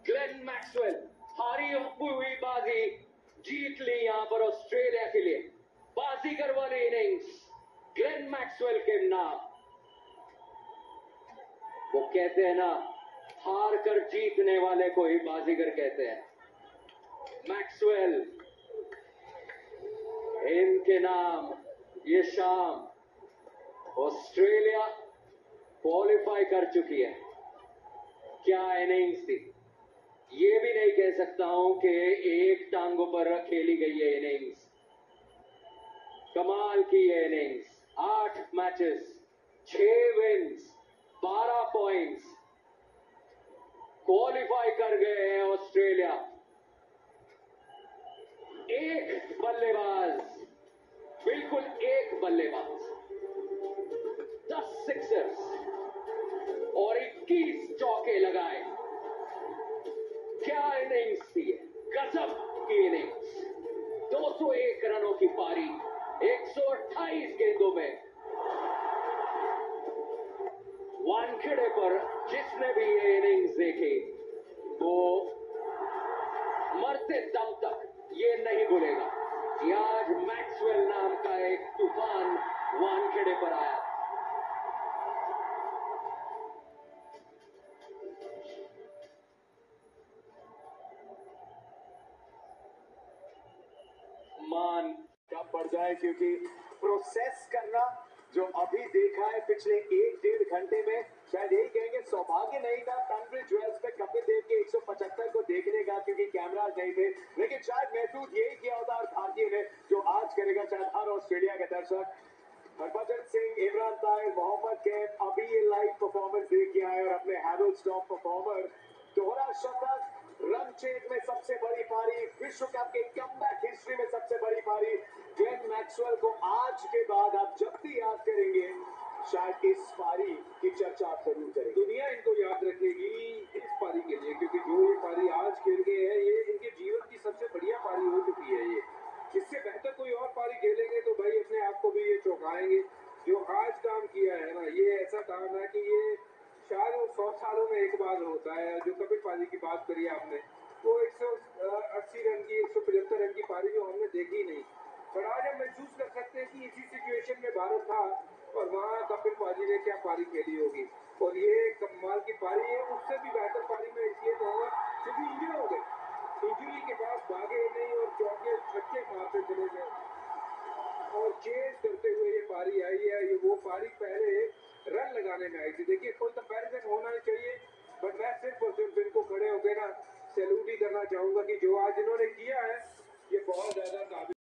Glenn Maxwell हारी हुई बाजी जीत ली यहां पर ऑस्ट्रेलिया के लिए। बाजीगर वाली इनिंग्स ग्लेन मैक्सवेल के नाम। वो कहते हैं ना, हार कर जीतने वाले को ही बाजीगर कहते हैं। मैक्सवेल इनके नाम ये शाम ऑस्ट्रेलिया क्वालिफाई कर चुकी है। क्या इनिंग्स थी, ये भी नहीं कह सकता हूं कि एक टांगों पर खेली गई है इनिंग्स। कमाल की ये innings. 8 matches, 6 wins, 12 points, qualify कर गए हैं ऑस्ट्रेलिया। एक बल्लेबाज, बिल्कुल एक बल्लेबाज, 10 सिक्सर्स और 21 चौके लगाए। क्या इनिंग्स थी, गजब की इनिंग्स। 201 रनों की पारी 128 गेंदों में। वानखेड़े पर जिसने भी ये इनिंग्स देखी वो मरते दम तक ये नहीं भूलेगा कि आज मैक्सवेल नाम का एक तूफान वानखेड़े पर आया। मान कब बढ़ जाए, क्योंकि प्रोसेस करना जो अभी देखा है पिछले 1-1.5 घंटे में, शायद यही कहेंगे सौभाग्य नहीं था टनब्रिज ज्वेल्स पे कपिल देव के 175 को देखने का, क्योंकि कैमरा नहीं थे। लेकिन शायद महसूस यही किया होता भारतीय ने जो आज करेगा शायद हर ऑस्ट्रेलिया के दर्शक। हरभजन सिंह, इमरान ताहिर, मोहम्मद कैफ अभी ये लाइव परफॉर्मेंस देख के आए और अपने हैरोल्ड्स टॉप परफॉर्मर दोहरा शतक, रन चेज में सबसे बड़ी पारी, विश्व कप के कमबैक हिस्ट्री में सबसे बड़ी पारी। ग्लेन मैक्सवेल को आज के बाद आप जब भी याद करेंगे शायद इस पारी की चर्चा आप जरूर करेंगे। दुनिया इनको याद रखेगी इस पारी के लिए, क्योंकि जो ये पारी आज खेल गए हैं ये इनके जीवन की सबसे बढ़िया पारी हो चुकी है। ये इससे बेहतर कोई और पारी खेलेंगे तो भाई अपने आप को भी ये चौंकाएंगे। जो आज काम किया है ना, ये ऐसा काम है कि ये शायद 100 सालों में एक बार होता है। जो कपिल पारी की बात करी आपने, वो 180 रन की 175 रन की पारी जो हमने देखी नहीं, पर आज हम महसूस कर सकते हैं कि इसी सिचुएशन में भारत था और वहाँ कपिल पाजी ने क्या पारी खेली होगी। और ये कमाल की पारी है, उससे भी बेहतर पारी में इसलिए कहूँगा क्योंकि इंजर हो गए, इंजरी के बाद भागे नहीं और चौके छक्के मारते चले गए और चेज करते हुए ये पारी आई है। ये वो पारी पहले रन लगाने में आई थी। देखिए कोई कंपैरिजन होना नहीं चाहिए, बट मैं सिर्फ और सिर्फ इनको खड़े होकर ना सैल्यूट ही करना चाहूंगा कि जो आज इन्होंने किया है ये बहुत ज्यादा